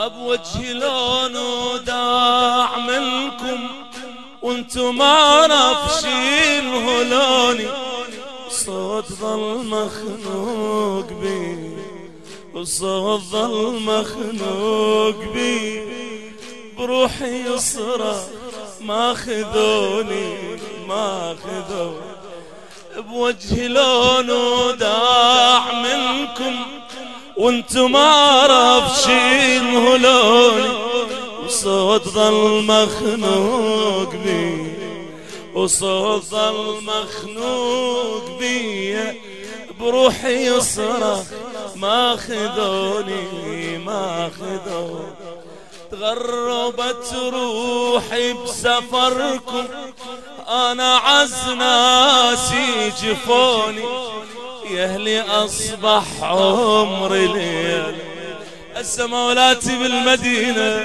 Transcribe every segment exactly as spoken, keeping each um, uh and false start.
بوجهي لون وداع منكم وانتو ما نفشين هلوني صوت ظل مخنوق بي وصوت ظل مخنوق بي بروحي يصرخ ما خذوني ما خذوني بوجهي لون وداع منكم وانتو ما رافشين هلوني وصوت ظل مخنوق بي وصوت ظل مخنوق بي بروحي يصرخ ما خذوني ما خذوني تغربت روحي بسفركم انا عز ناسي جفوني يا اهلي اصبح عمري ليل هسه مولاتي بالمدينة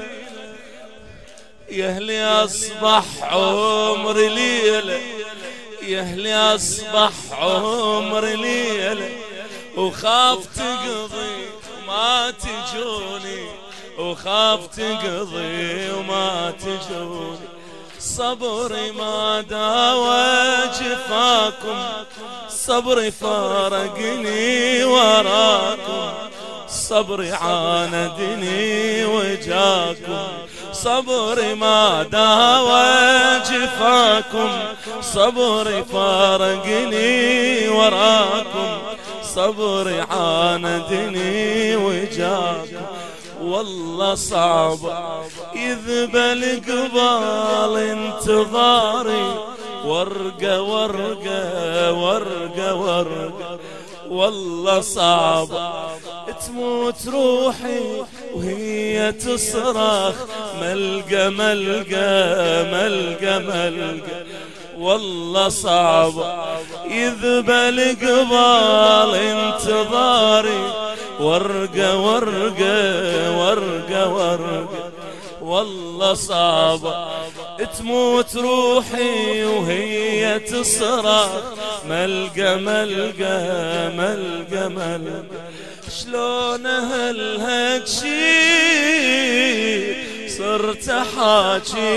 يا اهلي اصبح عمري ليلة يا اهلي اصبح عمري ليلة وخاف تقضي وما تجوني وخاف تقضي وما تجوني صبري ما داوى جفاكم صبري فارقني وراكم صبري عاندني وجاكم صبري ما داوى جفاكم صبري فارقني وراكم صبري عاندني وجاكم والله صعب يذبل قبال انتظاري ورقة ورقة ورقة ورقة والله صعب تموت روحي وهي تصرخ ملقى ملقى ملقى ملقى والله صعب يذبل قبال انتظاري ورقة ورقة ورقة ورقة والله صعب تموت روحي وهي تصرخ ملقى ملقى ملقى ملقى شلون هالهجي صرت حاجي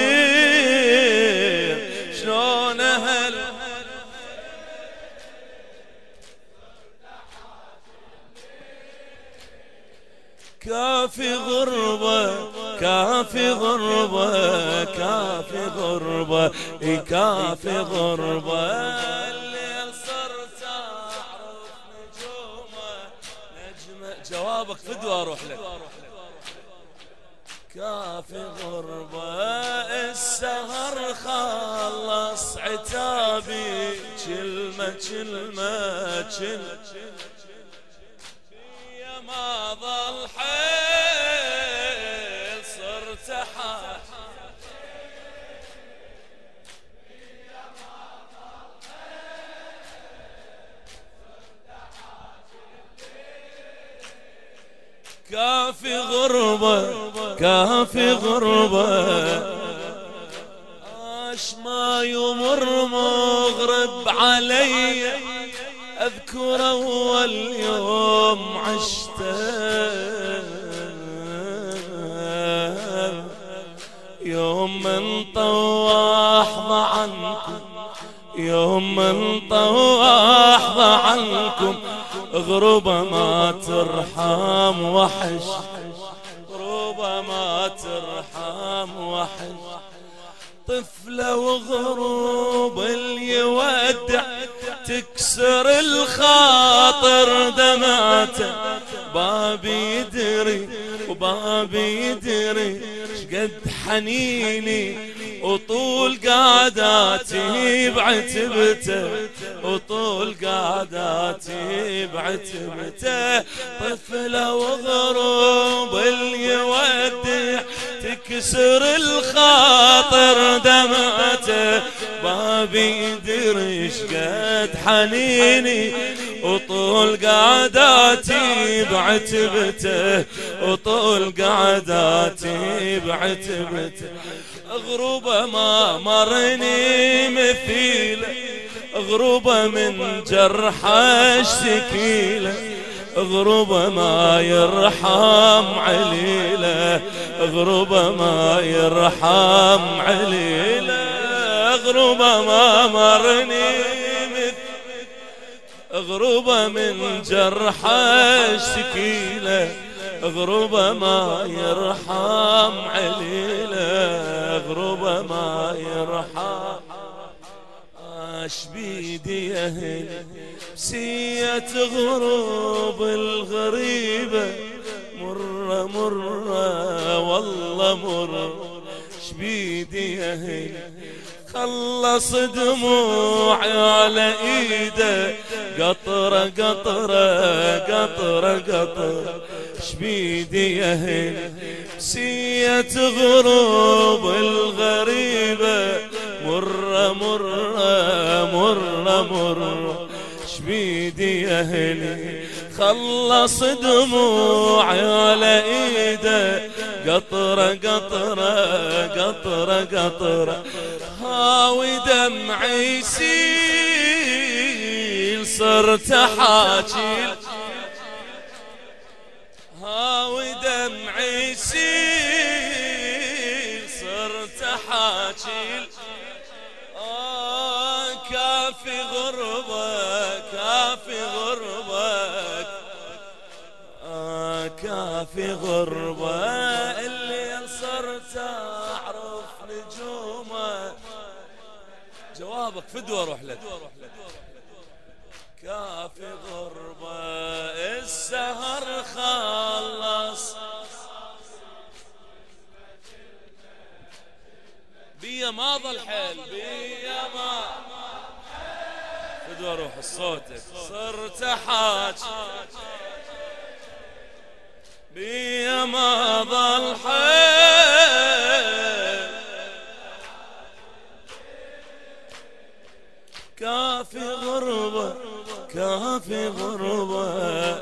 الليل شلون هال كافي غربة كافي غربة كافي غربة كافي غربة الليل صرت أعرف نجومه نجمة جوابك فدوى أروح لك كافي غربة السهر خلص عتابي كلمة كلمة كلمة ما ظل حيل صرت حاج كافي غربة كافي غربة عاش ما يمر مغرب علي أذكر أول يوم عشته يوم من طواح عنكم يوم من طواح عنكم غربة ما ترحم وحش غربة ما ترحم وحش طفلة وغروب اللي يودع تكسر الخاطر دمعته بابي يدري وبابي يدري شقد حنيني وطول قعداتي بعتبته وطول قعداتي بعتبته طفلة وغروب اللي يودع تكسر الخاطر دمعته بابي يدري شقد حنيني وطول قعداتي بعتبته وطول قعداتي بعتبته غروبة ما مرني مثيله غروبة من جرحه اشتكيله غربة ما يرحم عليله، غربة ما يرحم عليله، غربة ما مرني غربة من جرحه اشتكيله، غربة ما يرحم عليله، غربة ما يرحم. اش بيدي يا اهلي بسية غروب الغريبة، مرة مرة والله مرة. اش بيدي يا اهلي خلص دموعي على ايده، قطرة قطرة قطرة قطرة. شبيدي يا اهلي بسية غروب الغريبة، مرة مرة مرة مرة. شبيدي يا اهلي خلص دموعي على ايده، قطرة قطرة قطرة قطرة. هاوي دمعي يسيل صرت حاجيل، هاوي دمعي يسيل صرت حاجيل. آه كافي غربك كافي غربك، آه كافي غربة. اللي صرت اعرف نجومه، جوابك فدوى اروح لك. كافي غربة السهر خلص، بيا ما ظل حيل بيا ما فدوى اروح صوتك. صرت حاج بيا ما ظل حيل، كافي غربة كافي غربة.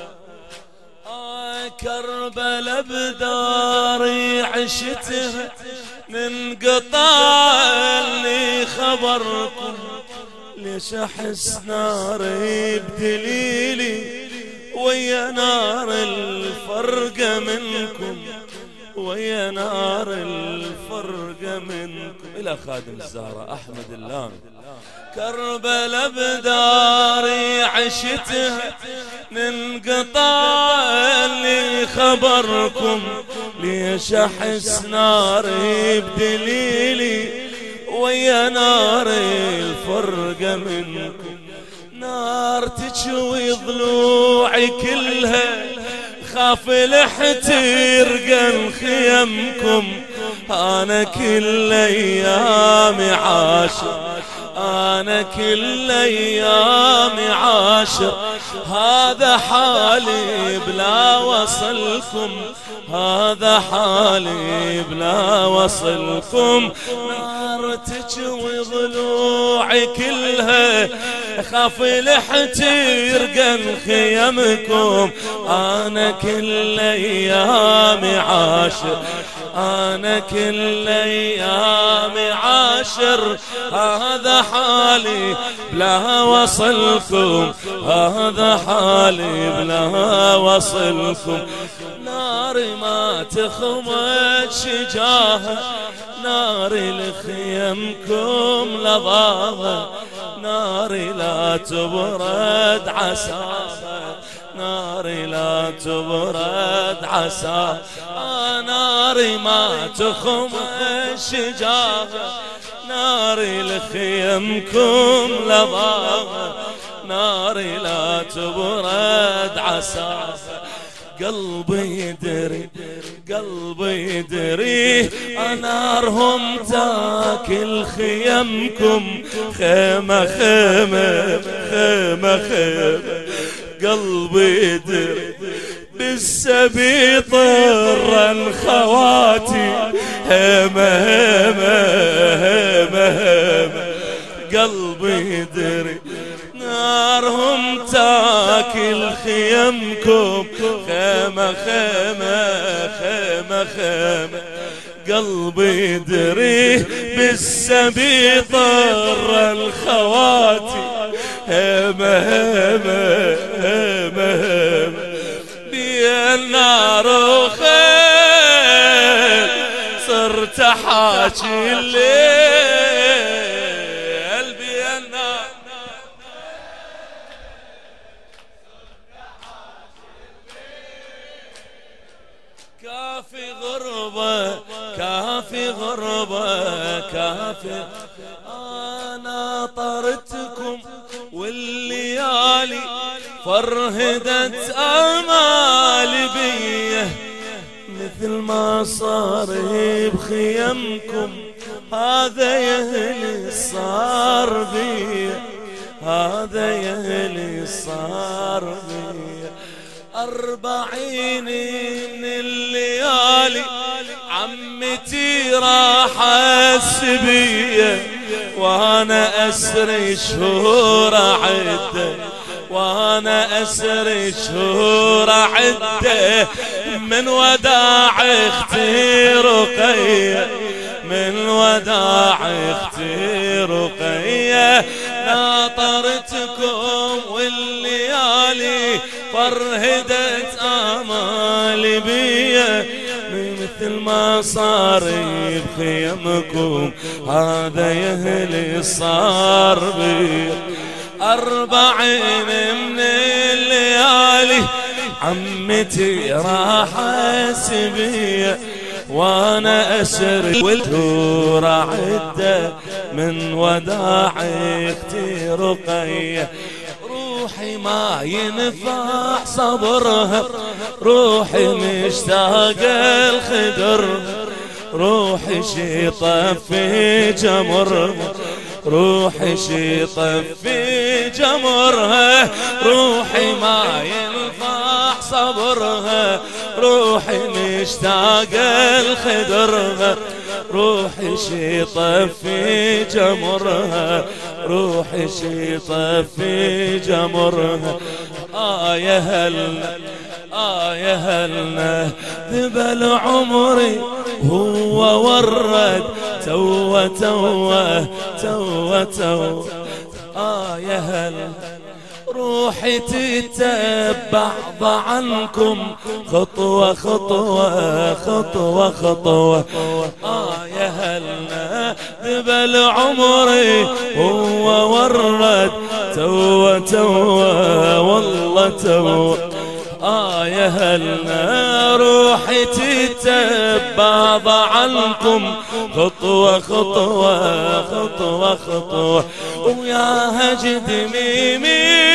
آه كربلة بداري عشتها، من قطع اللي خبركم. ليش احس ناري بدليلي ويا نار الفرقة منكم، ويا نار الفرقة منكم. إلى خادم الزهرة أحمد اللامي. كربلة بداري عشتها، من قطع اللي خبركم. ليش أحس ناري بدليلي ويا نار الفرقة منكم. نار تشوي ضلوعي كلها، خاف لحترقن خيمكم. أنا كل أيامي عاشر، أنا كل أيامي عاشر. هذا حالي بلا وصلكم، هذا حالي بلا وصلكم. نار تجوي ضلوعي كلها، خاف لحترقن خيمكم. أنا كل أيامي عاشر، أنا كل أيامي عاشر. هذا حالي بلا وصلكم، هذا حالي بلا وصلكم. ناري ما تخمد شجاها، ناري لخيمكم لظاها. ناري لا تبرد عساها، ناري لا تبرد عساها. ناري ما تخمد شجاها، ناري لخيمكم لظاها. ناري لا تبرد عساها. قلبي يدري قلبي يدري، نارهم تاكل خيمكم. خيمة خيمة خيمة خيمة. قلبي يدري بالسبي طرا خواتي. هيمة هيمة هيمة هيمة. قلبي يدري نارهم تاكل خيمكم. خيمة خيمة خيمة خيمة. قلبي يدري بالسبي طر الخواتي. هيمة هيمة هيمة هيمة. النار وخيل صرت حاجي الليل بيا النار كافي غربة كافي غربة كافي أنا طرتكم والليالي فرهدت آمالي بيه مثل ما صار بخيمكم هذا يهلي صار بيه هذا يهلي صار بيه أربعين من الليالي عمتي راح السبية وانا اسري شهور عده وانا اسري شهور عده من وداع اختي رقية من وداع اختي رقية ناطرتكم والليالي فرهدت آمالي بيه مثل ما صار بخيمكم هذا يهلي صار بيه أربعين من الليالي عمتي راح سبيه وانا اسري والشهور عده من وداع اختي رقية روحي ما ينفع صبرها روحي مشتاق الخدر روحي شيطة في جمرها روحي شيطة في جمرها روحي ما ينفع صبرها روحي مشتاق الخدرها روحي شيطة في جمرها روحي شيطة في جمرها آه يا هلنا آه يا هلنا ذبل عمري هو ورد توه توه توه توه آه يا هلنا روحي تتبع عنكم خطوة خطوة خطوة خطوة آه يا هلنا ذبل عمري هو ورد توه توه والله توه آه يا هلنا روحي تتبع عنكم خطوة خطوة خطوة خطوة ويا هجد ميمي